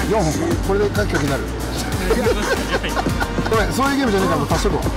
4本か。これで書きになる。ごめん、そういうゲームじゃねえからもう足しとこう。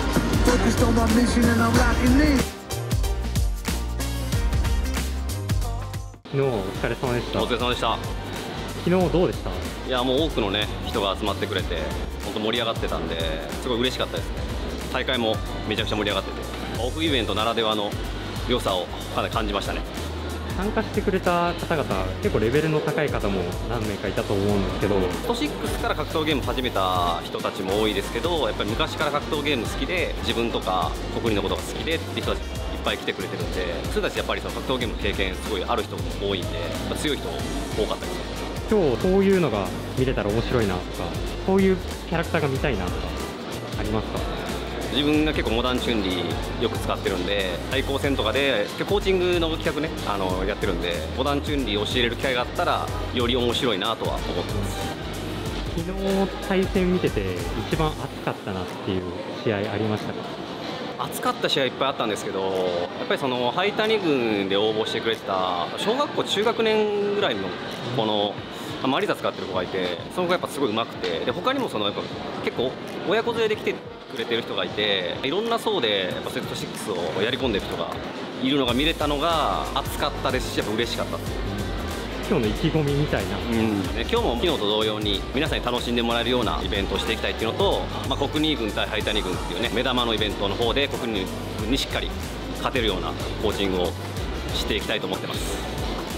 昨日お疲れ様でした。 お疲れ様でした。 昨日どうでした？ いや、もう多くのね人が集まってくれて本当盛り上がってたんですごい嬉しかったですね。大会もめちゃくちゃ盛り上がってて、オフイベントならではの良さをかなり感じましたね。 参加してくれた方々、結構レベルの高い方も何名かいたと思うんですけど、 スト6から格闘ゲーム始めた人たちも多いですけど、やっぱり昔から格闘ゲーム好きで自分とか国人のことが好きでっていう人たちいっぱい来てくれてるんで、そういう人たちやっぱりその格闘ゲームの経験すごいある人も多いんで、強い人多かったですね。 今日こういうのが見れたら面白いなとか、こういうキャラクターが見たいなとかありますか？ 自分が結構モダンチュンリーよく使ってるんで、対抗戦とかでコーチングの企画ねやってるんで、モダンチュンリーを教えれる機会があったらより面白いなとは思ってます。 昨日対戦見てて一番熱かったなっていう試合ありましたか？ 熱かった試合いっぱいあったんですけど、やっぱりその灰谷軍で応募してくれてた小学校中学年ぐらいのこのマリザ使ってる子がいて、その子がやっぱすごい上手くて、で他にもそのやっぱ結構親子連れで来てくれてる人がいて、いろんな層でやっぱセット6をやり込んでる人がいるのが見れたのが熱かったですし、やっぱ嬉しかったです。 今日の意気込みみたいな、 今日も昨日と同様に皆さんに楽しんでもらえるようなイベントをしていきたいっていうのと、国2軍対灰谷軍っていうね目玉のイベントの方で国2軍にしっかり勝てるようなコーチングをしていきたいと思ってます。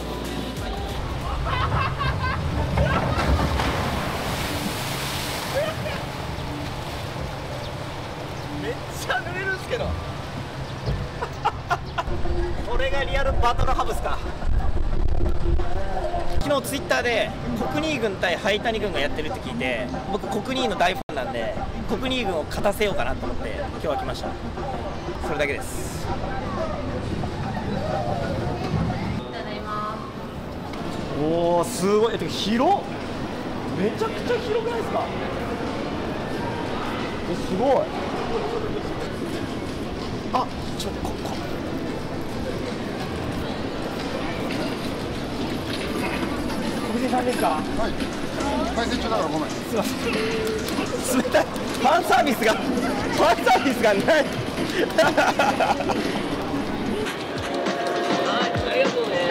めっちゃ濡れるんすけどこれがリアルバトルハブスか。昨日ツイッターで国2軍対灰谷軍がやってるって聞いて、僕国2の大ファンなんで国2軍を勝たせようかなと思って今日は来ました。それだけです。おお、すごい。広っ、めちゃくちゃ広くないですか？すごい。あ、小藤さんですか？ はい。対戦中だからごめん。 すいません。冷たい。ファンサービスがない。ありがとうね。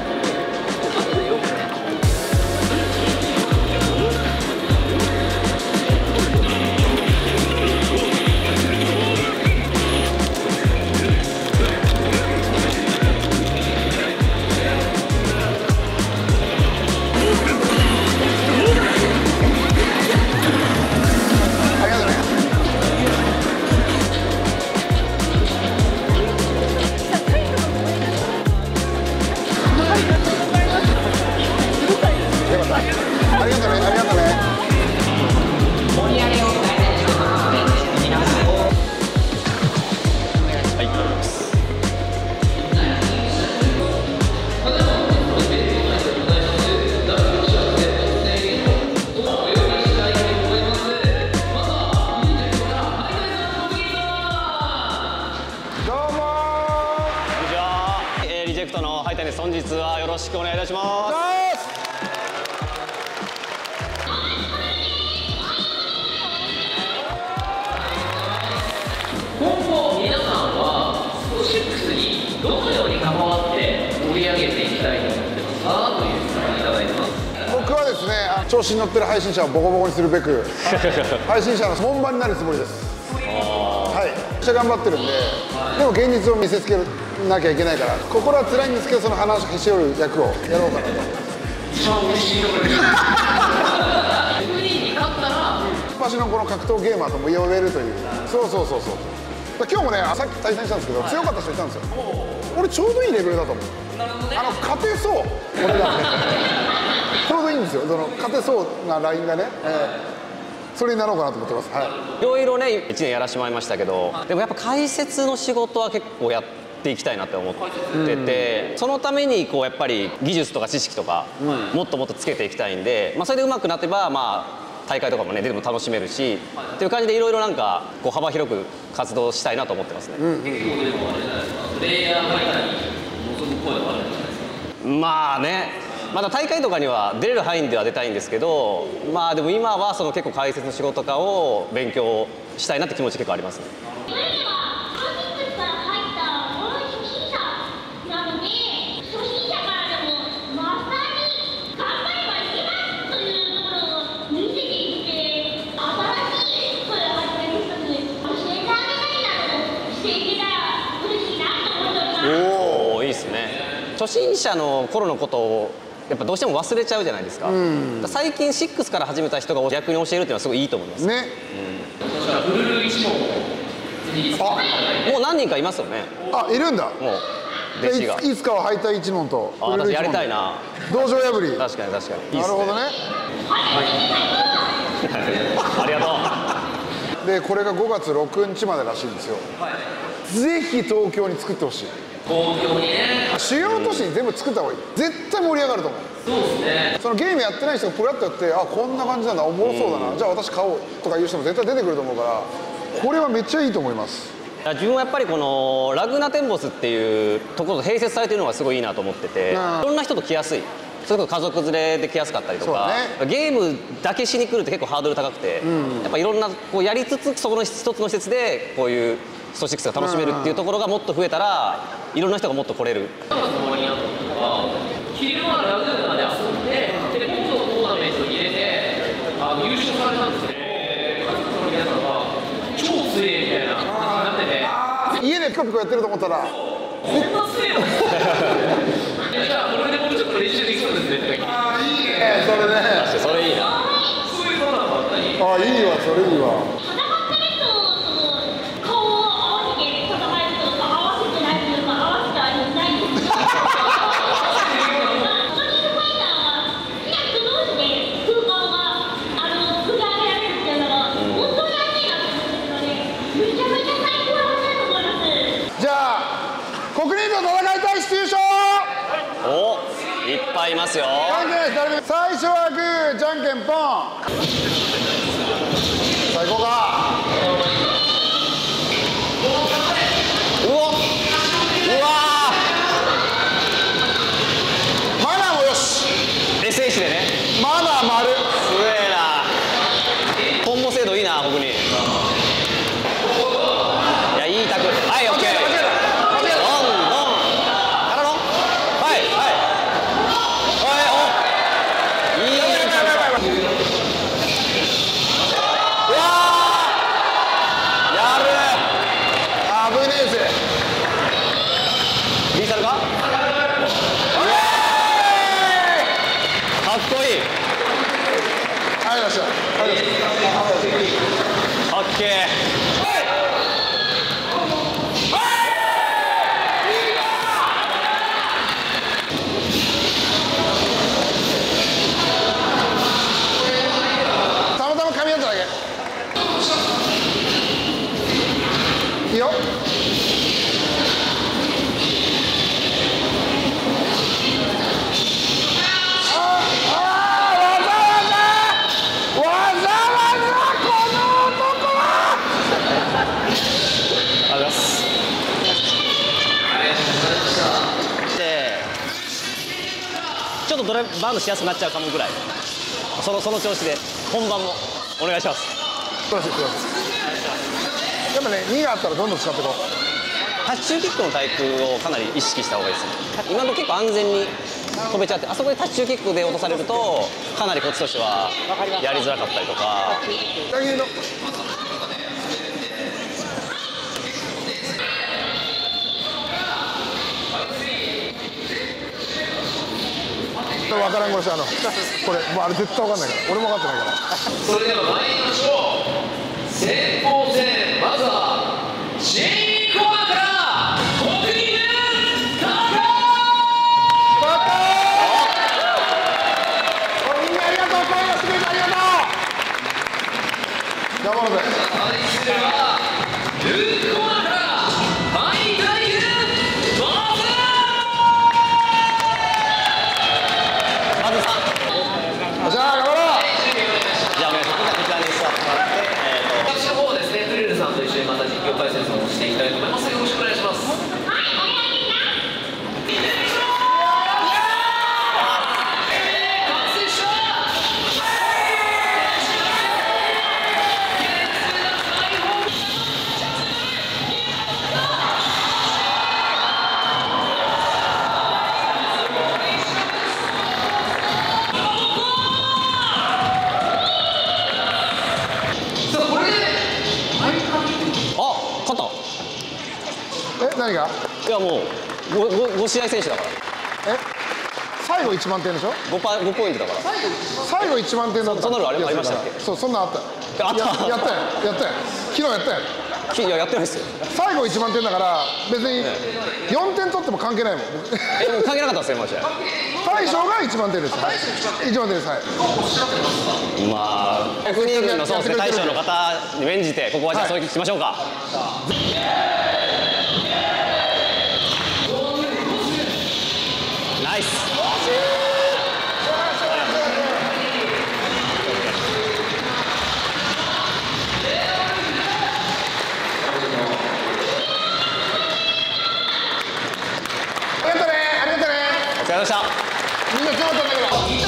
リジェクトの灰谷です。本日はよろしくお願いいたします。 今後皆さんは6にどのように関わって盛り上げていきたいと思ってますかという質問をいただいてます。 僕はですね、調子に乗ってる配信者をボコボコにするべく配信者の門番になるつもりです。はい、めっちゃ頑張ってるんで、でも現実を見せつけなきゃいけないから、心は辛いんですけど、その話をへし折る役をやろうかなと。 一番嬉しいところです。国に勝ったら昔のこの格闘ゲーマーとも呼べるという。そう今日もね、さっき対戦したんですけど、強かった人いたんですよ。俺ちょうどいいレベルだと思う。勝てそう、俺がねちょうどいいんですよ、その勝てそうなラインがね、それになろうかなと思ってます。 いろいろね1年やらせてもらいましたけど、でもやっぱ解説の仕事は結構やっていきたいなって思ってて、そのためにこうやっぱり技術とか知識とかもっともっとつけていきたいんで、それで上手くなってば大会とかもね出ても楽しめるしっていう感じで、いろいろなんかこう幅広く活動したいなと思ってますね。プレイヤーファイターに望む声はあるんじゃないですか？ また大会とかには出れる範囲では出たいんですけど、まあでも今はその結構解説の仕事とかを勉強したいなって気持ち結構ありますね。おお、いいですね。初心者の頃のことをやっぱどうしても忘れちゃうじゃないですか。最近6から始めた人が逆に教えるっていうのはすごいいいと思いますね。もう何人かいますよね。 あ、いるんだ。 もう弟子がいつかは敗退一門と私やりたいな。 道場破り。 確かに確かに。いいっすね。 なるほどね。 ありがとう。 でこれが5月6日までらしいんですよ。ぜひ東京に作ってほしい。 東京にね。 主要都市に全部作った方がいい。絶対盛り上がると思う。 そうですね。 そのゲームやってない人がプラッとやって、あ、こんな感じなんだ、おもろそうだな、じゃあ私買おうとかいう人も絶対出てくると思うから、これはめっちゃいいと思います。 自分はやっぱりこのラグナテンボスっていうところと併設されてるのがすごいいいなと思ってて、いろんな人と来やすい。それこそ家族連れで来やすかったりとか、ゲームだけしに来ると結構ハードル高くて、やっぱいろんなこうやりつつそこの一つの施設でこういうスト6が楽しめるっていうところがもっと増えたら、いろんな人がもっと来れる。 昼間ラグーナで遊んで、で今度のトーナメントに入れて優勝されたんですよ。家族の皆さんが超強いみたいな感じになってて、 家でピコピコやってると思ったら、 こんな強いのじゃあこれでもうちょっと練習できそうですねって。 ああ、いいね、それね。 それいいな。 そういうトーナメントあったり。 ああ、いいわ、それいいわ。じゃあ国人と戦いたいし優勝。 お、いっぱいいますよ。 関係ないです、誰でも。最初はグー、じゃんけんポン。さあ行こうか。 うわマナーもよし。 SH でね。 マナー丸。 すげえな。コンボ精度いいな、僕に。いや、いいタク。はい、オッケー。オッケー。 たまたま噛み合っただけ。いいよ。 ちょっとドライバウンドしやすくなっちゃうかもぐらい、その調子で本番もお願いします。 素晴らしい、素晴らしい。やっぱね、2があったらどんどん使っていこう。 タッチ中キックのタイプをかなり意識した方がいいですね。今の結構安全に飛べちゃって、あそこでタッチ中キックで落とされるとかなりこっちとしてはやりづらかったりとか。 分からんこれこれもうあれ絶対分かんないから俺も分かってないから。 それでは参りましょう。先鋒戦、まずは J コアから国技軍みんなありがとう。声がしてくれてありがとう。頑張ろうぜ。 対するはルーコアから敗退軍バズ。 じゃあ頑張ろう。 じゃあお願いします。こちらに座ってもらって、 私の方ですね、トリルさんと一緒にまた実況解説をしていきたい何が？ いやもう5試合選手だから最後1万点でしょ。 5ポイントだから最後1万点だった。 そんなのありましたっけ？ そう、そんなあった。 あったやったよ。昨日やったよ。 いややってないですよ。 最後1万点だから別に4点取っても関係ないもん。 もう関係なかったですねマジで。 大将が1万点です。1万点です。はい。 まあ国軍のそうですね大将の方に免じてここはじゃあそうしましょうか。ナイス。お疲れ様でした。 みんな強かったんだけど。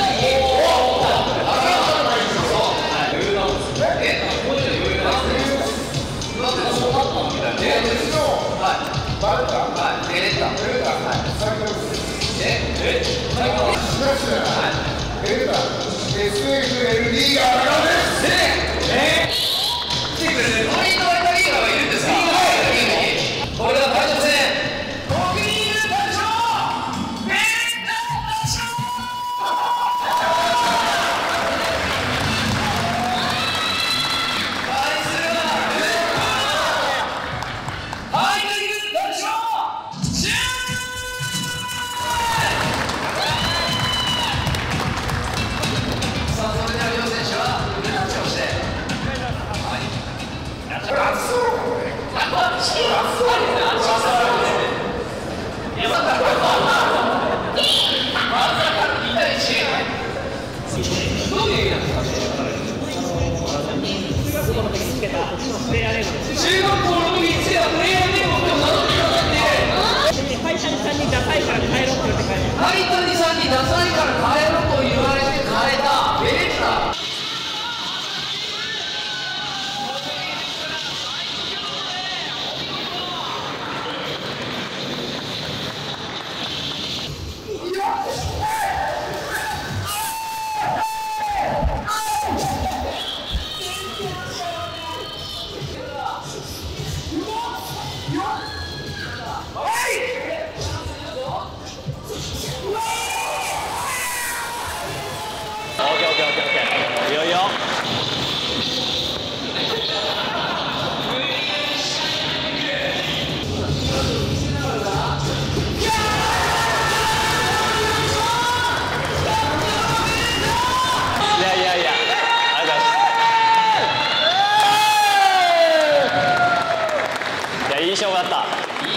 いよいよ。いやありがとうございます。いやいい勝負だった。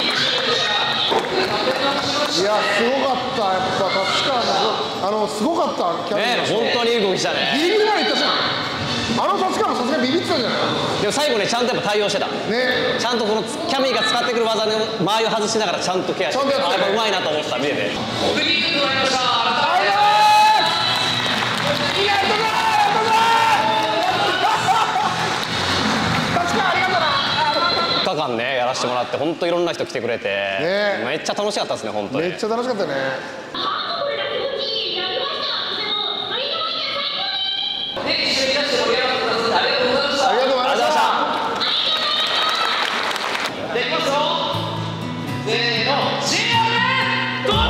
いやすごかった。やっぱ立川のすごかったキャね本当にいい動きしたね。 ギリギリまでいったじゃん。立川もさすがにビビってたじゃない。 でも最後ねちゃんとやっぱ対応してた。 ね。 ちゃんとこのキャミーが使ってくる技の間合いを外しながらちゃんとケアして。 ちゃんとやってたね。 やっぱうまいなと思った見てて。2日間ねやらせてもらって本当いろんな人来てくれて、 ね、 めっちゃ楽しかったですね本当に。 めっちゃ楽しかったね。ありがとうございました。 できますよ。せーの、CMどうぞ。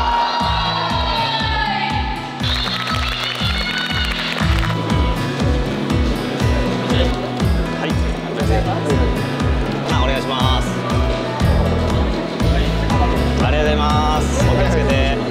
はい。お願いします。ありがとうございます。お気をつけて。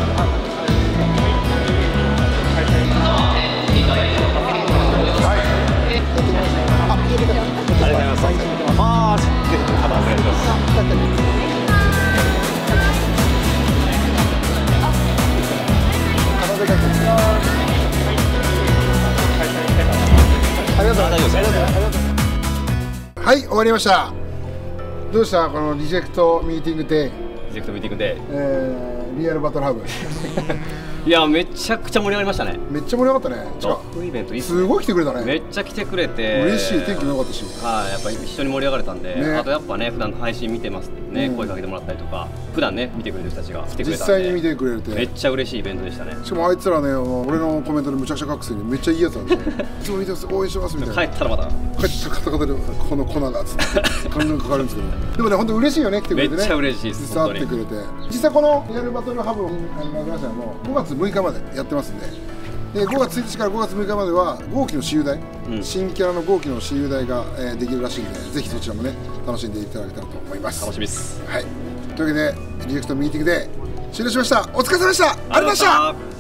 はい、終わりました。どうしたこのリジェクトミーティングデー。 リジェクトミーティングで。 リアルバトルハブ。 いいやめちゃくちゃ盛り上がりましたね。 めっちゃ盛り上がったね。 ラップイベントいいっすね。 すごい来てくれたね。 めっちゃ来てくれて嬉しい。天気も良かったし、 はい、やっぱり一緒に盛り上がれたんで、 ね、 あとやっぱね普段配信見てますね、声かけてもらったりとか普段ね見てくれる人たちが来てくれたんで実際に見てくれてめっちゃ嬉しいイベントでしたね。 しかもあいつらね、俺のコメントでむちゃくちゃ書くせにめっちゃいいやつなんですよ。いつも見てます、応援してますみたいな。 帰ったらまた帰ったらカタカタでこの粉がつって感情がかかるんですけど、でもね本当嬉しいよね、来てくれてね。 めっちゃ嬉しいです。 実際会ってくれて、実際このリアルバトルハブのマグナシアも5月6日までやってますんで、5月1日から5月6日までは号機の私有台、新キャラの号機の私有台ができるらしいんで、ぜひそちらもね楽しんでいただけたらと思います。 楽しみです。 はい、というわけでリジェクトミーティングで終了しました。お疲れ様でした。ありがとうございました。